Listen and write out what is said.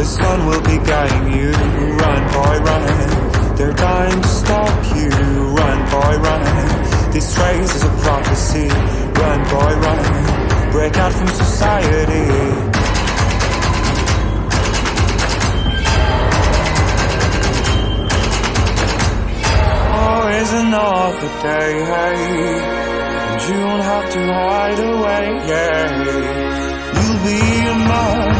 The sun will be guiding you. Run, boy, run. They're dying to stop you. Run, boy, run. This race is a prophecy. Run, boy, run. Break out from society. Is another day, hey, and you won't have to hide away, yeah. You'll be a mother.